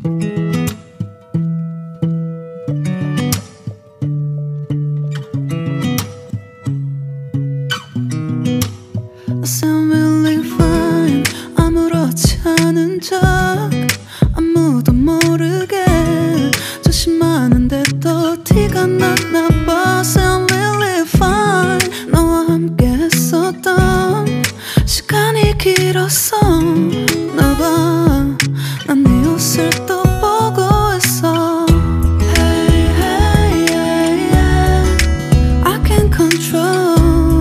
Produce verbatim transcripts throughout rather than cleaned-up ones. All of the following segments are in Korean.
I sound really fine. 아무렇지 않은 척 아무도 모르게 조심하는데 또 티가 났나 봐. Sound really fine. 너와 함께 했었던 시간이 길었어 나 봐. 난 네 옷을 또 보고 있어. Hey, hey, yeah, yeah. I can't control.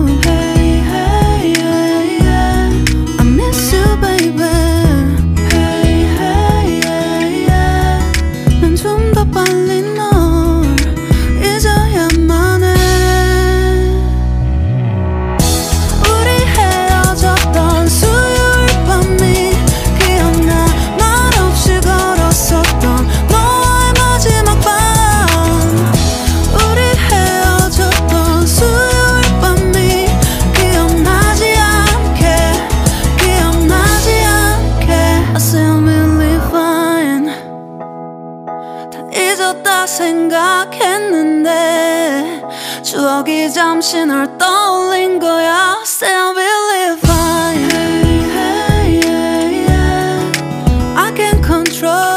잊었다 생각했는데 추억이 잠시 널 떠올린 거야. Still really fine. Hey, hey, yeah, yeah. I can't control.